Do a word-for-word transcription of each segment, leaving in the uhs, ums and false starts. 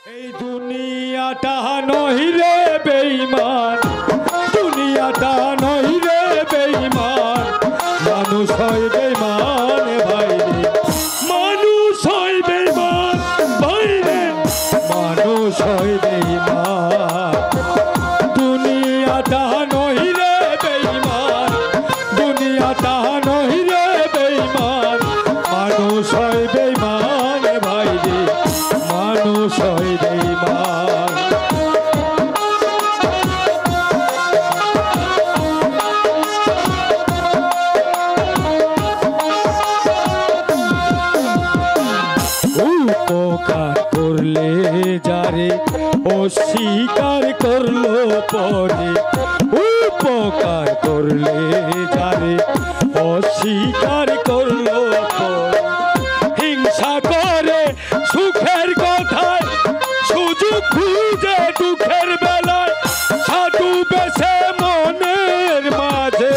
এই দুনিয়াটা নহি রে বেঈমান, দুনিয়াটা নহি রে বেঈমান, মানুষ হয় বেঈমান ভাই রে, মানুষ হয় বেঈমান ভাই রে, মানুষ হয় বেঈমান। দুনিয়াটা নহি রে বেঈমান, দুনিয়াটা নহি রে বেঈমান, মানুষ হয় বেঈমান ভাই রে, মানুষ হয় বেঈমান। উপকার করলে যারে অস্বীকার করলো পরে, উপকার করলে যারে অস্বীকার করলো পরে, হিংসা করে সুখের কথায় সুযোগ খুঁজে দুঃখের বেলায়, সাধু বেশে মনের মাঝে,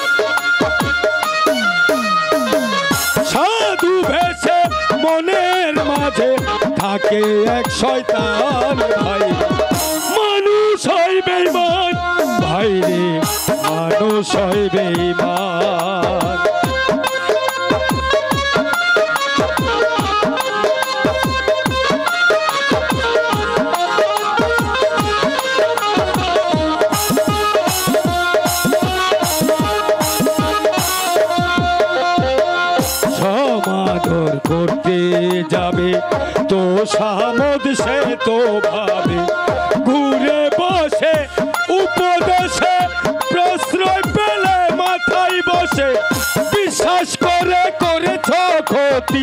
সাধু ভেসে মনের মাঝে থাকে এক শয়তান ভাই, মানুষ হয় বেঈমান ভাই রে, মানুষ হয় বেঈমান। সমাদর করতে যাবে তো সামদ সে তো ভাবে, ঘুরে বসে উপদেশে প্রশ্রয় পেলে মাথায় বসে, বিশ্বাস করে করেছ ক্ষতি,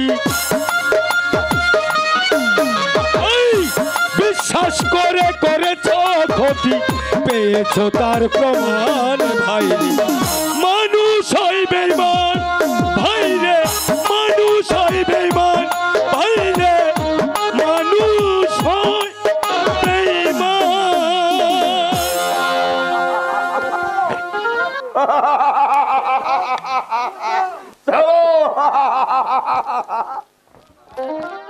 বিশ্বাস করে করেছ ক্ষতি, পেয়েছ তার প্রমাণ ভাই রে, মানুষ হয় বেঈমান ভাই রে, মানুষ হয় বেঈমান ভাই রে, মানুষ হয় বেঈমান।